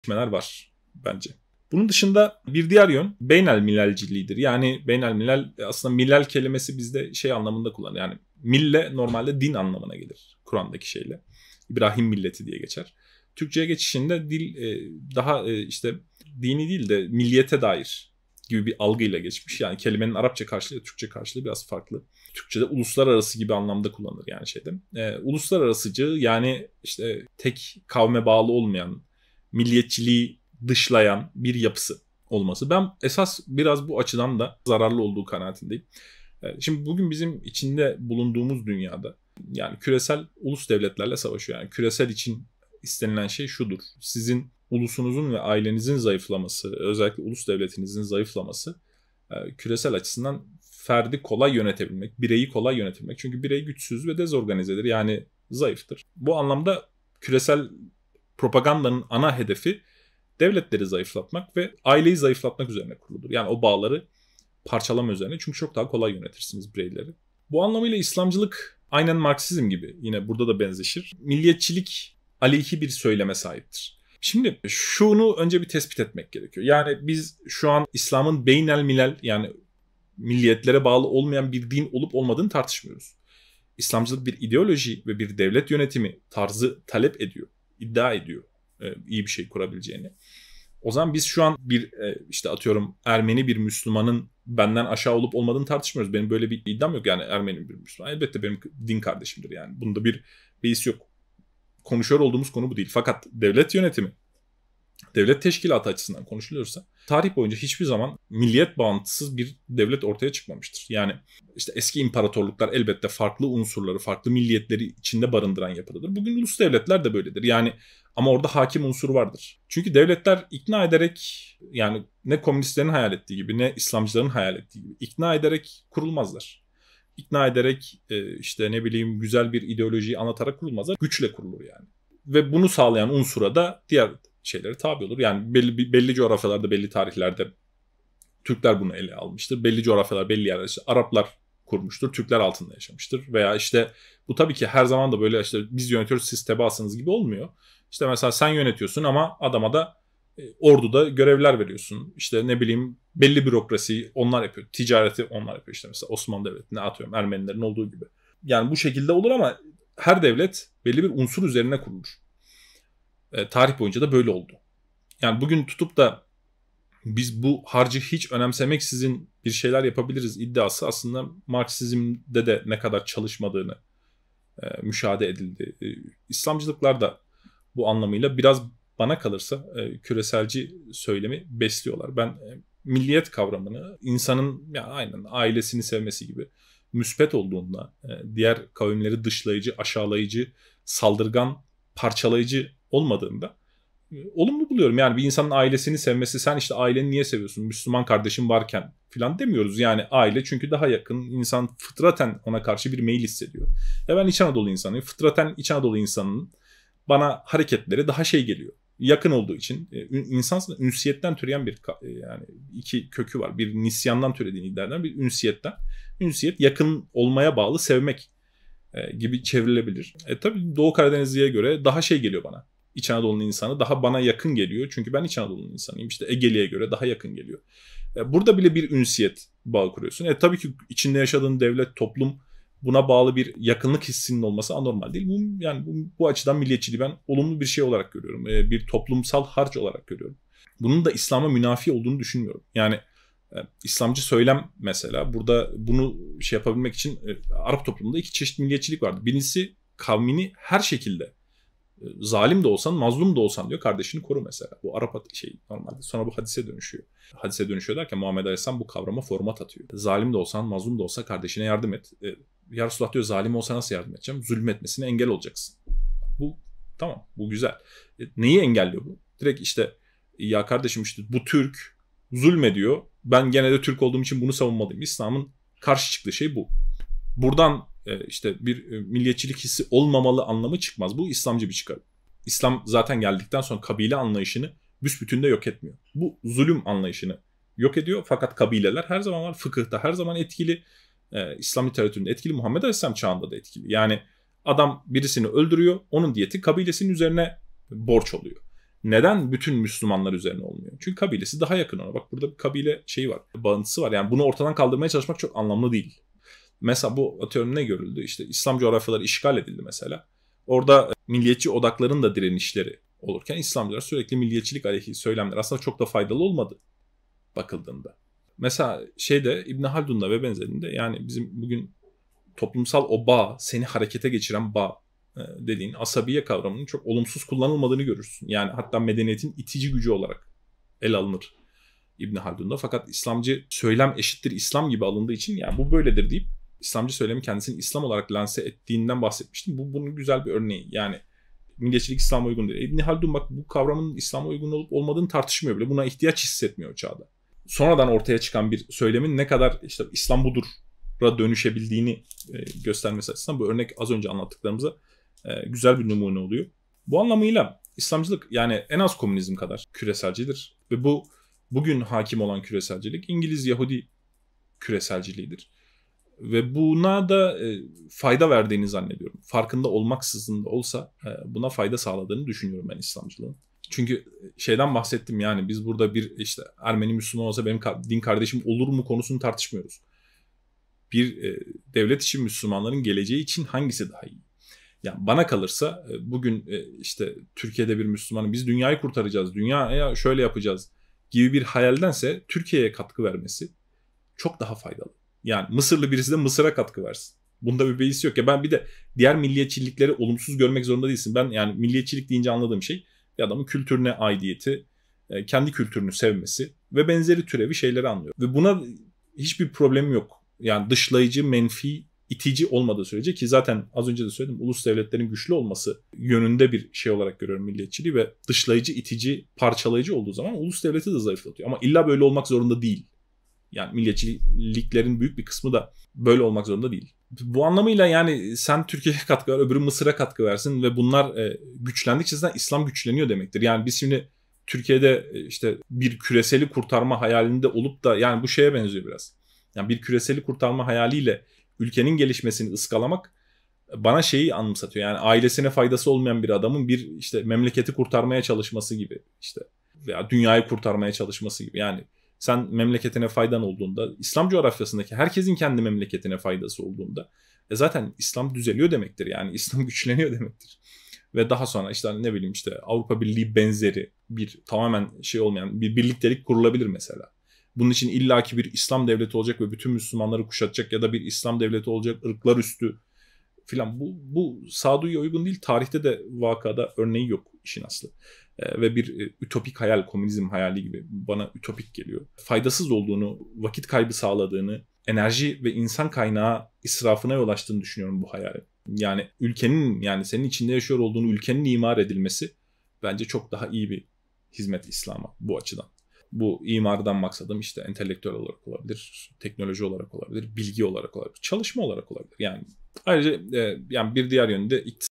var bence. Bunun dışında bir diğer yön beynelmilalciliğidir. Yani beynelmilal aslında milal kelimesi bizde şey anlamında kullanılır. Yani mille normalde din anlamına gelir Kur'an'daki şeyle. İbrahim milleti diye geçer. Türkçe'ye geçişinde dil daha işte dini değil de milliyete dair gibi bir algıyla geçmiş. Yani kelimenin Arapça karşılığı, Türkçe karşılığı biraz farklı. Türkçe'de uluslararası gibi anlamda kullanılır yani şeyde. Uluslararasıcı yani işte tek kavme bağlı olmayan, milliyetçiliği dışlayan bir yapısı olması. Ben esas biraz bu açıdan da zararlı olduğu kanaatindeyim. Şimdi bugün bizim içinde bulunduğumuz dünyada yani küresel ulus devletlerle savaşıyor. Yani küresel için istenilen şey şudur. Sizin ulusunuzun ve ailenizin zayıflaması, özellikle ulus devletinizin zayıflaması küresel açısından ferdi kolay yönetebilmek, bireyi kolay yönetebilmek. Çünkü birey güçsüz ve dezorganizedir. Yani zayıftır. Bu anlamda küresel propagandanın ana hedefi devletleri zayıflatmak ve aileyi zayıflatmak üzerine kuruludur. Yani o bağları parçalama üzerine. Çünkü çok daha kolay yönetirsiniz bireyleri. Bu anlamıyla İslamcılık aynen Marksizm gibi yine burada da benzeşir. Milliyetçilik aleyhi bir söyleme sahiptir. Şimdi şunu önce bir tespit etmek gerekiyor. Yani biz şu an İslam'ın beynelmilal yani milliyetlere bağlı olmayan bir din olup olmadığını tartışmıyoruz. İslamcılık bir ideoloji ve bir devlet yönetimi tarzı talep ediyor, iddia ediyor iyi bir şey kurabileceğini. O zaman biz şu an bir işte atıyorum Ermeni bir Müslümanın benden aşağı olup olmadığını tartışmıyoruz. Benim böyle bir iddiam yok yani Ermeni bir Müslüman. Elbette benim din kardeşimdir yani. Bunda bir beis yok. Konuşuyor olduğumuz konu bu değil. Fakat devlet yönetimi, devlet teşkilatı açısından konuşuluyorsa tarih boyunca hiçbir zaman milliyet bağımsız bir devlet ortaya çıkmamıştır. Yani işte eski imparatorluklar elbette farklı unsurları, farklı milliyetleri içinde barındıran yapıdadır. Bugün ulus devletler de böyledir. Yani ama orada hakim unsur vardır. Çünkü devletler ikna ederek yani ne komünistlerin hayal ettiği gibi ne İslamcıların hayal ettiği gibi ikna ederek kurulmazlar. İkna ederek işte ne bileyim güzel bir ideolojiyi anlatarak kurulmazlar. Güçle kurulur yani. Ve bunu sağlayan unsura da diğer şeyleri tabi olur. Yani belli coğrafyalarda, belli tarihlerde Türkler bunu ele almıştır. Belli coğrafyalar, belli yerler işte Araplar kurmuştur. Türkler altında yaşamıştır. Veya işte bu tabii ki her zaman da böyle işte biz yönetiyoruz siz tebaasınız gibi olmuyor. İşte mesela sen yönetiyorsun ama adama da orduda görevler veriyorsun. İşte ne bileyim belli bürokrasiyi onlar yapıyor. Ticareti onlar yapıyor işte mesela Osmanlı Devleti'ne atıyorum Ermenilerin olduğu gibi. Yani bu şekilde olur ama her devlet belli bir unsur üzerine kurulur. Tarih boyunca da böyle oldu. Yani bugün tutup da biz bu harcı hiç önemsemeksizin bir şeyler yapabiliriz iddiası aslında Marksizm'de de ne kadar çalışmadığını müşahede edildi. İslamcılıklar da bu anlamıyla biraz bana kalırsa küreselci söylemi besliyorlar. Ben milliyet kavramını insanın ya aynen ailesini sevmesi gibi müspet olduğunda diğer kavimleri dışlayıcı, aşağılayıcı, saldırgan, parçalayıcı olmadığında olumlu buluyorum. Yani bir insanın ailesini sevmesi, sen işte aileni niye seviyorsun? Müslüman kardeşin varken falan demiyoruz. Yani aile çünkü daha yakın. İnsan fıtraten ona karşı bir meyil hissediyor. Ben İç Anadolu insanıyım. Fıtraten İç Anadolu insanının bana hareketleri daha şey geliyor. Yakın olduğu için insan ünsiyetten türeyen bir yani iki kökü var. Bir nisyandan türediğini iddia eden bir ünsiyetten. Ünsiyet yakın olmaya bağlı sevmek gibi çevrilebilir. Tabii Doğu Karadenizli'ye göre daha şey geliyor bana. İç Anadolu'nun insanı daha bana yakın geliyor. Çünkü ben İç Anadolu'nun insanıyım. İşte Egeli'ye göre daha yakın geliyor. Burada bile bir ünsiyet bağı kuruyorsun. Tabii ki içinde yaşadığın devlet, toplum buna bağlı bir yakınlık hissinin olması anormal değil. Bu açıdan milliyetçiliği ben olumlu bir şey olarak görüyorum. Bir toplumsal harç olarak görüyorum. Bunun da İslam'a münafi olduğunu düşünmüyorum. Yani İslamcı söylem mesela burada bunu şey yapabilmek için Arap toplumunda iki çeşit milliyetçilik vardı. Birincisi kavmini her şekilde zalim de olsan, mazlum da olsan diyor kardeşini koru mesela. Bu Arap şey normalde. Sonra bu hadise dönüşüyor. Hadise dönüşüyor derken Muhammed Aleyhisselam bu kavrama format atıyor. Zalim de olsan, mazlum da olsa kardeşine yardım et. Ya Resulullah diyor zalim olsa nasıl yardım edeceğim? Zulmetmesine engel olacaksın. Bu tamam, bu güzel. Neyi engelliyor bu? Direkt işte ya kardeşim işte bu Türk zulmediyor. Ben gene de Türk olduğum için bunu savunmalıyım. İslam'ın karşı çıktığı şey bu. Buradan işte bir milliyetçilik hissi olmamalı anlamı çıkmaz. Bu İslamcı bir çıkarım. İslam zaten geldikten sonra kabile anlayışını büsbütün de yok etmiyor. Bu zulüm anlayışını yok ediyor. Fakat kabileler her zaman var. Fıkıhta her zaman etkili. İslam literatüründe etkili. Muhammed Aleyhisselam çağında da etkili. Yani adam birisini öldürüyor. Onun diyeti kabilesinin üzerine borç oluyor. Neden bütün Müslümanlar üzerine olmuyor? Çünkü kabilesi daha yakın ona. Bak burada bir kabile şeyi var, bağıntısı var. Yani bunu ortadan kaldırmaya çalışmak çok anlamlı değil. Mesela bu atıyorum ne görüldü? İşte İslam coğrafyaları işgal edildi mesela. Orada milliyetçi odakların da direnişleri olurken İslamcılar sürekli milliyetçilik aleyhi söylemler aslında çok da faydalı olmadı bakıldığında. Mesela İbn Haldun'da ve benzerinde yani bizim bugün toplumsal o bağ, seni harekete geçiren bağ dediğin asabiye kavramının çok olumsuz kullanılmadığını görürsün. Yani hatta medeniyetin itici gücü olarak ele alınır İbn Haldun'da. Fakat İslamcı söylem eşittir İslam gibi alındığı için yani bu böyledir deyip İslamcı söylemi kendisini İslam olarak lanse ettiğinden bahsetmiştim. Bunun güzel bir örneği. Yani milliyetçilik İslam'a uygun değil. İbn Haldun bak bu kavramın İslam'a uygun olup olmadığını tartışmıyor bile. Buna ihtiyaç hissetmiyor o çağda. Sonradan ortaya çıkan bir söylemin ne kadar işte İslam budur'a dönüşebildiğini göstermesi açısından bu örnek az önce anlattıklarımıza güzel bir numune oluyor. Bu anlamıyla İslamcılık yani en az komünizm kadar küreselcidir. Ve bu bugün hakim olan küreselcilik İngiliz Yahudi küreselciliğidir. Ve buna da fayda verdiğini zannediyorum. Farkında olmaksızın da olsa buna fayda sağladığını düşünüyorum ben İslamcılığın. Çünkü şeyden bahsettim yani biz burada bir işte Ermeni Müslüman olsa benim din kardeşim olur mu konusunu tartışmıyoruz. Bir devlet için Müslümanların geleceği için hangisi daha iyi? Yani bana kalırsa bugün işte Türkiye'de bir Müslümanın biz dünyayı kurtaracağız, dünyaya şöyle yapacağız gibi bir hayaldense Türkiye'ye katkı vermesi çok daha faydalı. Yani Mısırlı birisi de Mısır'a katkı versin. Bunda bir beis yok ya. Ben bir de diğer milliyetçilikleri olumsuz görmek zorunda değilsin. Ben yani milliyetçilik deyince anladığım şey bir adamın kültürüne aidiyeti, kendi kültürünü sevmesi ve benzeri türevi şeyleri anlıyor. Ve buna hiçbir problem yok. Yani dışlayıcı, menfi, itici olmadığı sürece ki zaten az önce de söyledim ulus devletlerin güçlü olması yönünde bir şey olarak görüyorum milliyetçiliği ve dışlayıcı, itici, parçalayıcı olduğu zaman ulus devleti de zayıflatıyor. Ama illa böyle olmak zorunda değil. Yani milliyetçiliklerin büyük bir kısmı da böyle olmak zorunda değil. Bu anlamıyla yani sen Türkiye'ye katkı ver, öbürü Mısır'a katkı versin ve bunlar güçlendikçe zaten İslam güçleniyor demektir. Yani biz şimdi Türkiye'de işte bir küreseli kurtarma hayalinde olup da yani bu şeye benziyor biraz. Yani bir küreseli kurtarma hayaliyle ülkenin gelişmesini ıskalamak bana şeyi anımsatıyor. Yani ailesine faydası olmayan bir adamın bir işte memleketi kurtarmaya çalışması gibi işte veya dünyayı kurtarmaya çalışması gibi. Yani sen memleketine faydan olduğunda, İslam coğrafyasındaki herkesin kendi memleketine faydası olduğunda zaten İslam düzeliyor demektir. Yani İslam güçleniyor demektir. Ve daha sonra işte ne bileyim işte Avrupa Birliği benzeri bir tamamen şey olmayan bir birliktelik kurulabilir mesela. Bunun için illaki bir İslam devleti olacak ve bütün Müslümanları kuşatacak ya da bir İslam devleti olacak ırklar üstü filan. Bu sağduyuya uygun değil. Tarihte de vakada örneği yok işin aslı. Ve bir ütopik hayal, komünizm hayali gibi bana ütopik geliyor. Faydasız olduğunu, vakit kaybı sağladığını, enerji ve insan kaynağı israfına yol açtığını düşünüyorum bu hayalin. Yani ülkenin yani senin içinde yaşıyor olduğunu ülkenin imar edilmesi bence çok daha iyi bir hizmet İslam'a bu açıdan. Bu imardan maksadım işte entelektüel olarak olabilir, teknoloji olarak olabilir, bilgi olarak olabilir, çalışma olarak olabilir. Yani ayrıca yani bir diğer yönde